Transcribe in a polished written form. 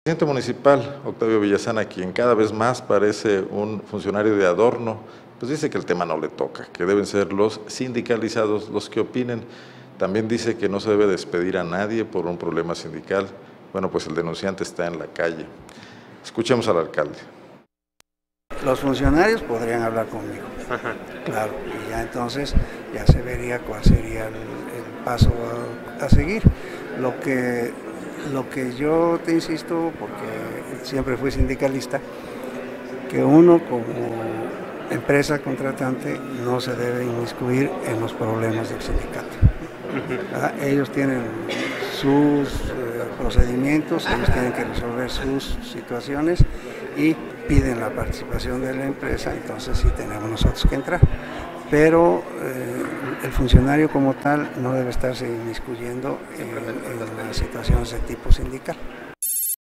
El presidente municipal, Octavio Villazana, quien cada vez más parece un funcionario de adorno, pues dice que el tema no le toca, que deben ser los sindicalizados los que opinen. También dice que no se debe despedir a nadie por un problema sindical. Bueno, pues el denunciante está en la calle. Escuchemos al alcalde. Los funcionarios podrían hablar conmigo, claro, y ya entonces ya se vería cuál sería el paso a seguir. Lo que yo te insisto, porque siempre fui sindicalista, que uno como empresa contratante no se debe inmiscuir en los problemas del sindicato. Ellos tienen sus procedimientos, ellos tienen que resolver sus situaciones y piden la participación de la empresa, entonces sí tenemos nosotros que entrar. Pero el funcionario como tal no debe estarse inmiscuyendo en las situaciones de tipo sindical.